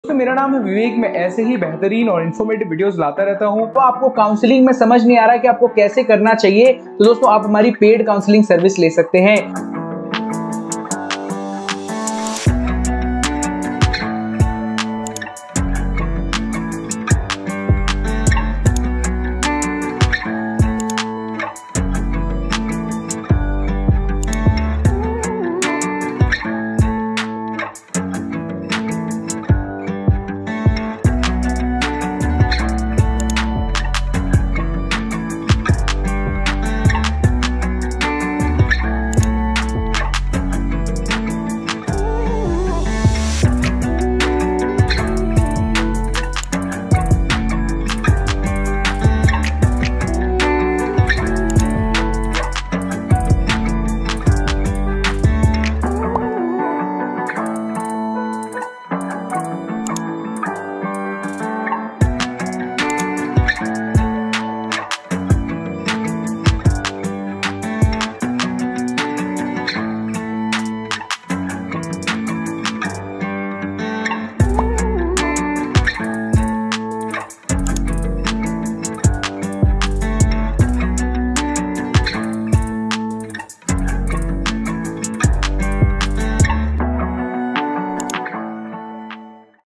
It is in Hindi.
तो मेरा नाम है विवेक। मैं ऐसे ही बेहतरीन और इन्फॉर्मेटिव वीडियोस लाता रहता हूं। तो आपको काउंसलिंग में समझ नहीं आ रहा है कि आपको कैसे करना चाहिए, तो दोस्तों आप हमारी पेड काउंसलिंग सर्विस ले सकते हैं।